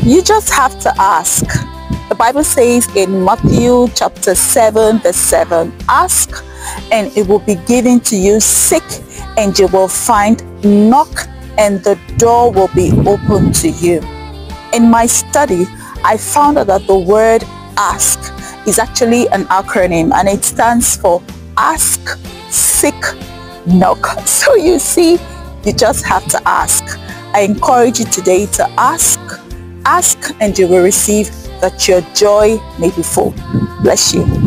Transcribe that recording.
You just have to ask. The Bible says in Matthew chapter 7 verse 7, ask and it will be given to you, seek and you will find, knock and the door will be open to you. In my study, I found out that the word ask is actually an acronym and it stands for ask, seek, knock. So you see, you just have to ask. I encourage you today to ask and you will receive, that your joy may be full. Bless you.